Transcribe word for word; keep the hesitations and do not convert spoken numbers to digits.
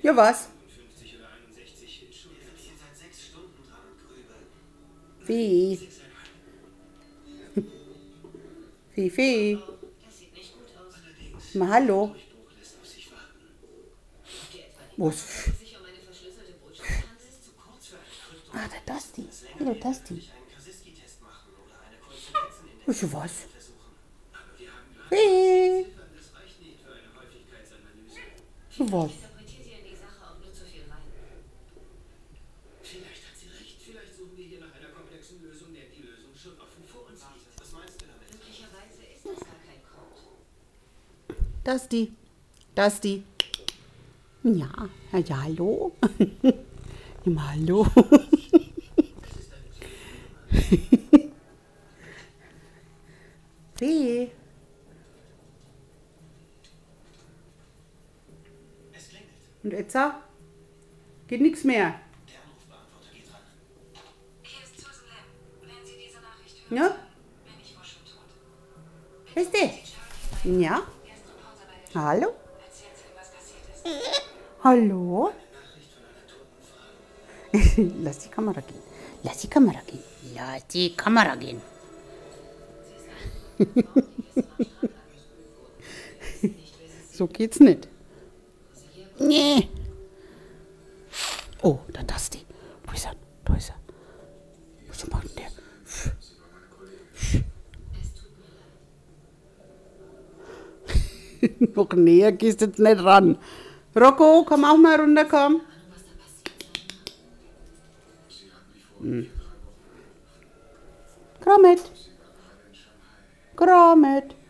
Ja, was? Wie? Wie, wie? Mal hallo. Wo ist... Ah, der Dusty. Hallo, Dusty. Ist ja was? Wie? Was? Vielleicht hat sie recht. Vielleicht suchen wir hier nach einer komplexen Lösung, der die Lösung schon offen vor uns liegt. Was meinst du damit? Möglicherweise ist das gar kein Code. Dusty. Dusty. Ja, ja, ja, hallo. Ja, mal hallo. Wie? Es klingelt. Und jetzt? Geht nichts mehr. Der Anrufbeantworter geht ran. Hier ist Susan Lamb. Wenn Sie diese Nachricht hören, Ja? bin ich wohl schon tot. Ist die? Ja? Erste Pause bei der Hallo? Erzählen Sie, was passiert ist. Hallo? Nachricht von einer toten Frau. Lass die Kamera gehen. Lass die Kamera gehen. Lass die Kamera gehen. So geht's nicht. Nee. Oh, da Dusty. Wo ist er? Da ist er. Was macht denn der? Noch näher gehst du jetzt nicht ran. Rocco, komm auch mal runter, komm. Hm. Gromit. Gromit.